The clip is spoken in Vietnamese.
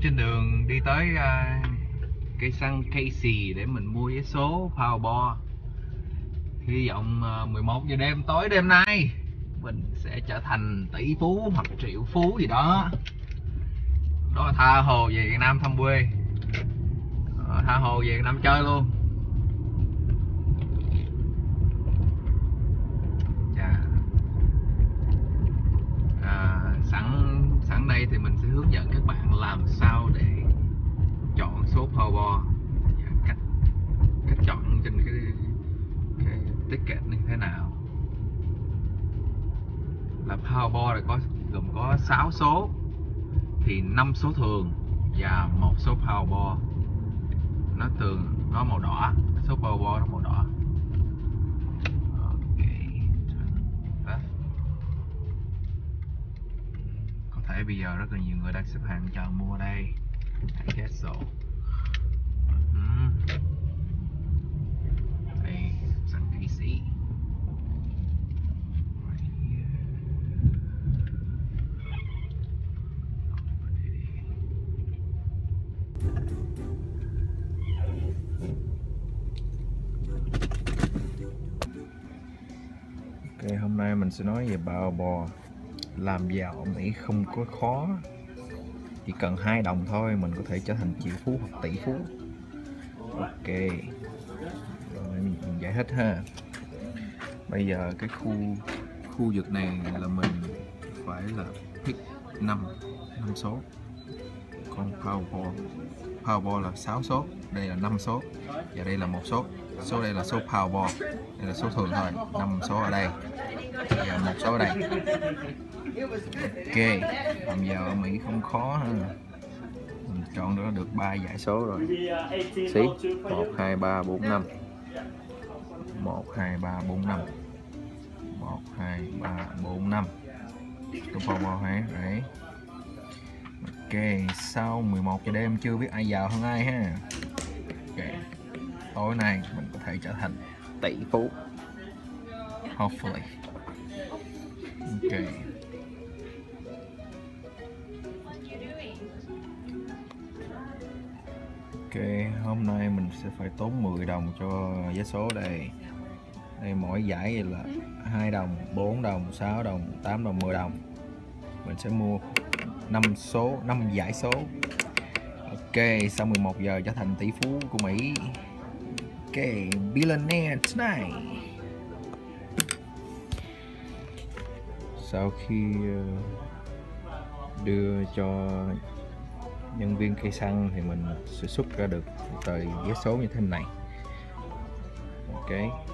trên đường đi tới cây xăng Casey để mình mua vé số Powerball. Hy vọng 11 giờ đêm tối đêm nay mình sẽ trở thành tỷ phú hoặc triệu phú gì đó. Đó là tha hồ về Việt Nam thăm quê, tha hồ về Việt Nam chơi luôn. Sẵn đây thì mình sẽ hướng dẫn các bạn làm sao để chọn số Powerball và cách chọn trên cái ticket như thế nào. Là Powerball là gồm có 6 số, thì 5 số thường và 1 số Powerball. Nó màu đỏ, số Powerball nó màu đỏ. Có thể bây giờ rất là nhiều người đang xếp hàng chờ mua đây. I guess so. Đây, sẵn Casey. Ok, hôm nay mình sẽ nói về Powerball. Làm giàu ở Mỹ không có khó, chỉ cần 2 đồng thôi mình có thể trở thành triệu phú hoặc tỷ phú. Ok, rồi mình giải thích ha. Bây giờ cái khu vực này là mình phải là pick 5 số. Còn Powerball là 6 số, đây là 5 số và đây là 1 số. Số đây là số Powerball, đây là số thường thôi. 5 số ở đây và 1 số ở đây. Ok, làm giàu ở Mỹ không khó ha. Mình chọn được 3 dãy số rồi. Xí 1, 2, 3, 4, 5. 1, 2, 3, 4, 5. 1, 2, 3, 4, 5. Số Powerball hả? Đấy. Ok, sau 11 giờ đêm chưa biết ai giàu hơn ai ha. Ok, tối nay mình có thể trở thành tỷ phú. Hopefully. Ok. Ok, hôm nay mình sẽ phải tốn 10 đồng cho vé số đây. Đây mỗi giải là 2 đồng, 4 đồng, 6 đồng, 8 đồng, 10 đồng. Mình sẽ mua 5 giải số. Ok, sau 11 giờ trở thành tỷ phú của Mỹ. Ok, billionaire tonight. Sau khi đưa cho nhân viên cây xăng thì mình sẽ xuất ra được tờ vé số như thế này. Ok.